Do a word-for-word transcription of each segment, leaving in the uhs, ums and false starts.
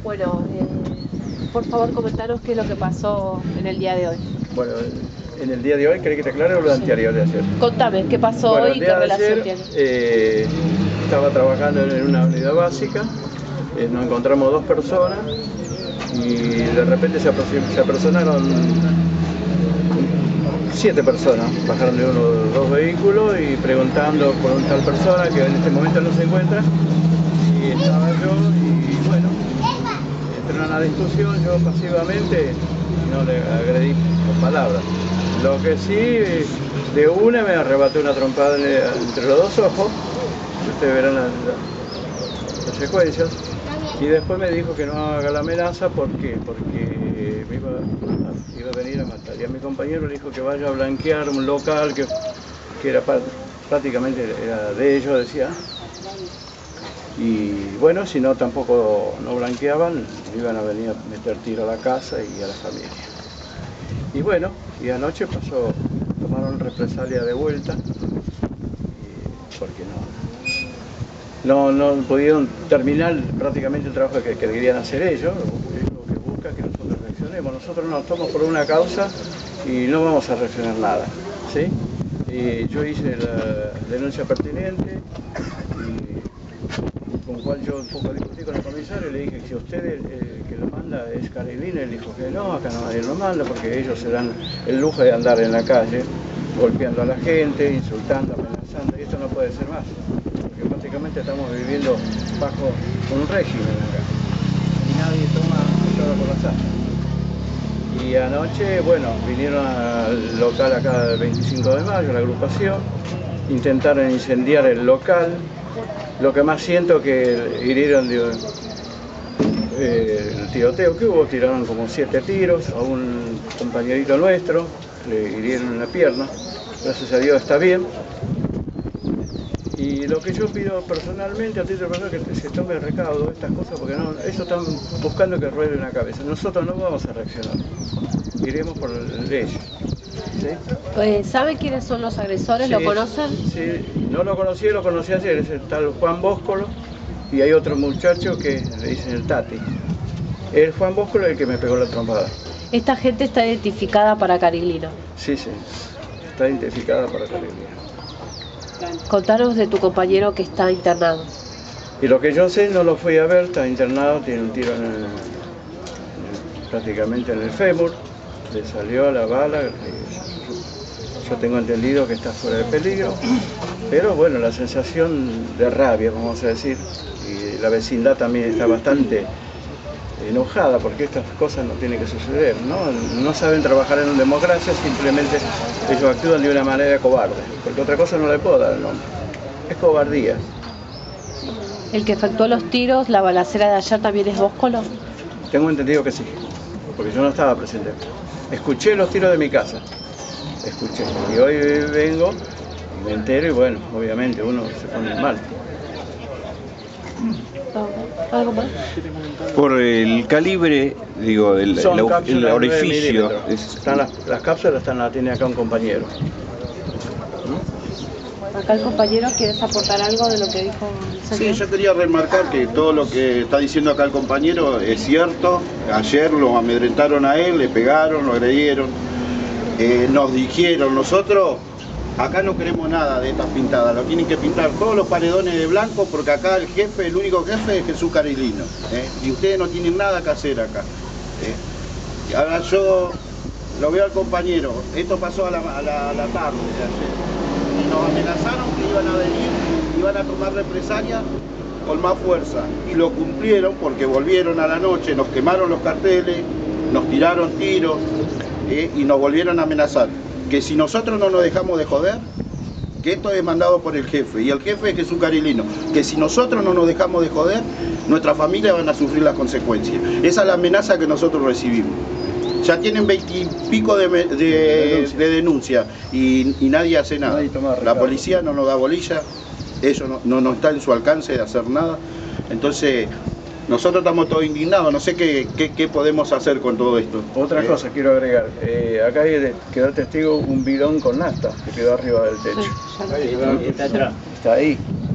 Bueno, eh, por favor comentaros qué es lo que pasó en el día de hoy. Bueno, en el día de hoy, ¿querés que te aclare o lo anterior de ayer? Contame, ¿qué pasó bueno, hoy y qué relación ayer, tiene? Eh, estaba trabajando en una unidad básica, eh, nos encontramos dos personas y de repente se, se apersonaron siete personas, bajaron de uno de los dos vehículos y preguntando por un tal persona que en este momento no se encuentra, y estaba yo y bueno, entré en una discusión, yo pasivamente no le agredí con palabras. Lo que sí, de una me arrebaté una trompada entre los dos ojos, ustedes verán las, las consecuencias, y después me dijo que no haga la amenaza. ¿Por qué? Porque me iba a, iba a venir a matar, y a mi compañero le dijo que vaya a blanquear un local que, que era prácticamente era de ellos, decía, y bueno, si no tampoco no blanqueaban, iban a venir a meter tiro a la casa y a la familia. Y bueno, y anoche pasó, tomaron represalia de vuelta, porque no, no, no pudieron terminar prácticamente el trabajo que, que querían hacer ellos, lo que busca que nosotros reaccionemos. Nosotros nos tomamos por una causa y no vamos a reaccionar nada, ¿sí? Y yo hice la denuncia pertinente, y con cual yo un poco discutí con el comisario y le dije que si usted el, el que lo manda es Carolina, él dijo que no, acá nadie lo manda porque ellos se dan el lujo de andar en la calle golpeando a la gente, insultando, amenazando, y esto no puede ser más, porque prácticamente estamos viviendo bajo un régimen acá y nadie toma todo por las asas. Y anoche, bueno, vinieron al local acá del veinticinco de mayo, la agrupación, intentaron incendiar el local. Lo que más siento que hirieron de, eh, el tiroteo que hubo, tiraron como siete tiros a un compañerito nuestro, le hirieron en la pierna, gracias a Dios está bien. Y lo que yo pido personalmente a título personal es que se tome recaudo de estas cosas, porque no, ellos están buscando que ruede una cabeza. Nosotros no vamos a reaccionar, iremos por ley. ¿Sí? Pues, ¿sabe quiénes son los agresores? Sí, ¿lo conocen? Sí, no lo conocí, lo conocí ayer, es el tal Juan Bóscolo, y hay otro muchacho que le dicen el Tati. El Juan Bóscolo es el que me pegó la trompada. ¿Esta gente está identificada para Cariglino? Sí, sí, está identificada para Cariglino. Contanos de tu compañero que está internado. Y lo que yo sé, no lo fui a ver, está internado, tiene un tiro en el, en el, prácticamente en el fémur, le salió la bala. Yo tengo entendido que está fuera de peligro, pero bueno, la sensación de rabia, vamos a decir, y la vecindad también está bastante enojada porque estas cosas no tienen que suceder, ¿no? No saben trabajar en una democracia, simplemente ellos actúan de una manera cobarde, porque otra cosa no le puedo dar el nombre, es cobardía. ¿El que efectuó los tiros, la balacera de ayer, también es Bóscolo? Tengo entendido que sí, porque yo no estaba presente. Escuché los tiros de mi casa. Escuché, y hoy vengo, me entero y bueno, obviamente uno se pone mal. ¿Algo más? Por el calibre, digo, el, Son el, cápsulas el orificio. Es... Están las, las cápsulas están, las tiene acá un compañero. Acá el compañero, ¿quieres aportar algo de lo que dijo el señor? Sí, yo quería remarcar que todo lo que está diciendo acá el compañero es cierto. Ayer lo amedrentaron a él, le pegaron, lo agredieron. Eh, nos dijeron, nosotros acá no queremos nada de estas pintadas, lo tienen que pintar todos los paredones de blanco porque acá el jefe, el único jefe es Jesús Carolino, ¿eh? Y ustedes no tienen nada que hacer acá, ¿eh? Ahora yo lo veo al compañero, esto pasó a la, a la, a la tarde de ayer y nos amenazaron que iban a venir, iban a tomar represalia con más fuerza y lo cumplieron porque volvieron a la noche, nos quemaron los carteles, nos tiraron tiros. Eh, y nos volvieron a amenazar, que si nosotros no nos dejamos de joder, que esto es mandado por el jefe, y el jefe es Jesús Carolino, que si nosotros no nos dejamos de joder, nuestra familia van a sufrir las consecuencias. Esa es la amenaza que nosotros recibimos. Ya tienen veintipico de, de, de denuncias y, y nadie hace nada. La policía no nos da bolilla, eso no, no, no está en su alcance de hacer nada. Entonces, nosotros estamos todos indignados, no sé qué, qué, qué podemos hacer con todo esto. Otra eh, cosa quiero agregar, eh, acá hay, quedó testigo un bidón con nafta que quedó arriba del techo. Sí, está atrás. Está ahí.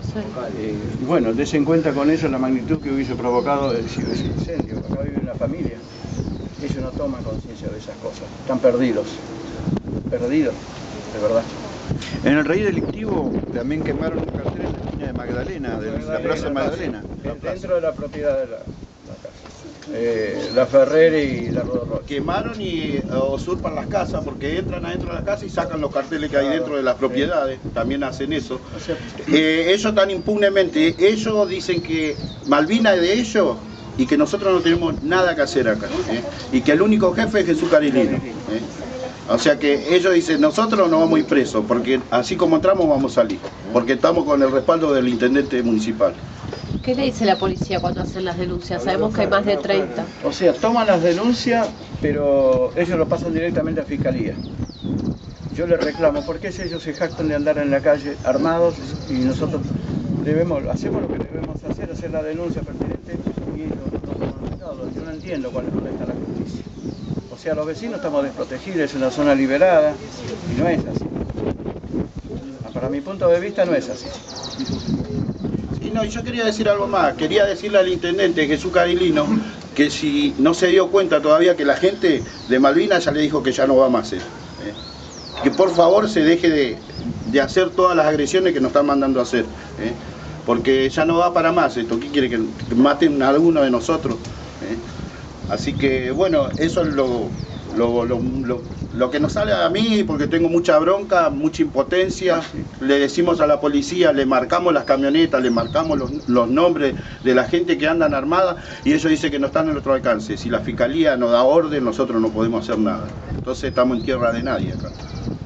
Sí. Eh, y bueno, des en cuenta con eso la magnitud que hubiese provocado el, ese incendio. Acá vive una familia, ellos no toman conciencia de esas cosas, están perdidos, perdidos, de verdad. En el raíz delictivo también quemaron un cartel en la esquina de Magdalena, de la Plaza Magdalena. Dentro de la propiedad de la, la casa. Eh, la Ferrer y la Rodorrocha. Quemaron y eh, usurpan las casas porque entran adentro de las casas y sacan los carteles que hay dentro de las propiedades, también hacen eso. Eh, ellos tan impunemente, ellos dicen que Malvina es de ellos y que nosotros no tenemos nada que hacer acá, ¿eh? Y que el único jefe es Jesús Carilino. ¿eh? O sea que ellos dicen, nosotros no vamos a ir presos, porque así como entramos vamos a salir, porque estamos con el respaldo del intendente municipal. ¿Qué le dice la policía cuando hacen las denuncias? Sabemos que hay más de treinta. O sea, toman las denuncias, pero ellos lo pasan directamente a Fiscalía. Yo les reclamo, ¿por qué ellos se jactan de andar en la calle armados y nosotros debemos, hacemos lo que debemos hacer, hacer la denuncia pertinente y ellos no toman recaudo? Yo no entiendo cuál es dónde está la justicia. O sea, los vecinos estamos desprotegidos, es una zona liberada y no es así. Para mi punto de vista no es así. Y no, yo quería decir algo más, quería decirle al intendente Jesús Carilino que si no se dio cuenta todavía que la gente de Malvinas ya le dijo que ya no va más a hacer, ¿eh? Que por favor se deje de, de hacer todas las agresiones que nos están mandando a hacer, ¿eh? Porque ya no va para más esto. ¿Qué quiere? Que maten a alguno de nosotros, ¿eh? Así que bueno, eso es lo, lo, lo, lo, lo que nos sale a mí, porque tengo mucha bronca, mucha impotencia. Le decimos a la policía, le marcamos las camionetas, le marcamos los, los nombres de la gente que andan armada y ellos dicen que no están en nuestro alcance. Si la fiscalía nos da orden, nosotros no podemos hacer nada. Entonces estamos en tierra de nadie acá.